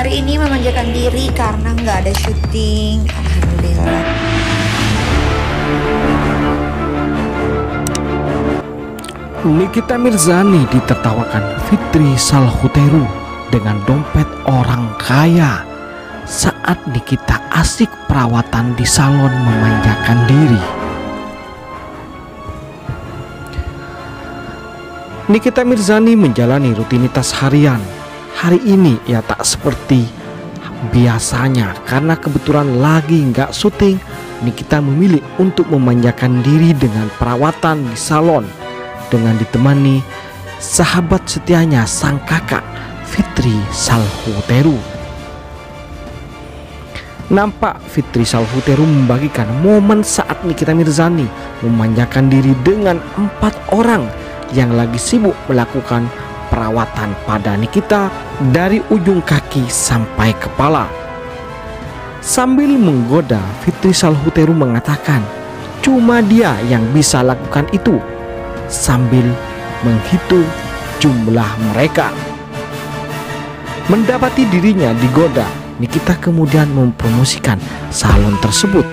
Hari ini memanjakan diri karena nggak ada syuting. Alhamdulillah. Nikita Mirzani ditertawakan Fitri Salhuteru dengan dompet orang kaya saat Nikita asik perawatan di salon memanjakan diri. Nikita Mirzani menjalani rutinitas harian. Hari ini ia tak seperti biasanya karena kebetulan lagi nggak syuting. Nikita memilih untuk memanjakan diri dengan perawatan di salon dengan ditemani sahabat setianya sang kakak Fitri Salhuteru. Nampak Fitri Salhuteru membagikan momen saat Nikita Mirzani memanjakan diri dengan 4 orang yang lagi sibuk melakukan perawatan pada Nikita dari ujung kaki sampai kepala. Sambil menggoda, Fitri Salhuteru mengatakan cuma dia yang bisa lakukan itu sambil menghitung jumlah mereka. Mendapati dirinya digoda, Nikita kemudian mempromosikan salon tersebut.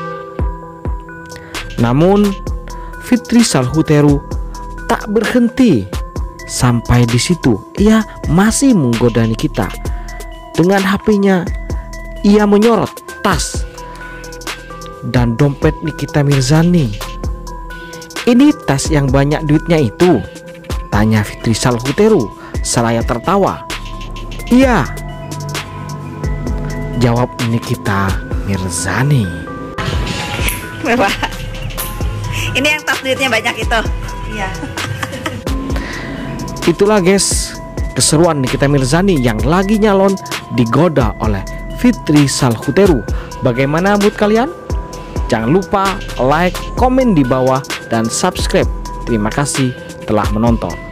Namun Fitri Salhuteru tak berhenti sampai di situ. Ia masih menggoda Nikita. Dengan HP-nya ia menyorot tas dan dompet Nikita Mirzani. "Ini tas yang banyak duitnya itu?" tanya Fitri Salhuteru seraya tertawa. "Iya," jawab Nikita Mirzani. Wah, ini yang tas duitnya banyak itu. Iya. Itulah guys, keseruan Nikita Mirzani yang lagi nyalon digoda oleh Fitri Salhuteru. Bagaimana mood kalian? Jangan lupa like, komen di bawah, dan subscribe. Terima kasih telah menonton.